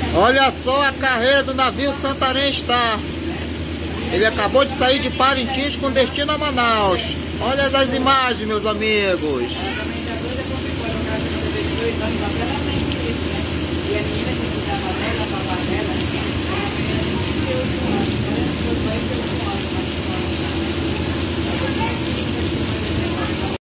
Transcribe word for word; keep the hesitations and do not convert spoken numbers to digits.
Olha só a carreira do navio Santarém está. Ele acabou de sair de Parintins com destino a Manaus. Olha as imagens, meus amigos.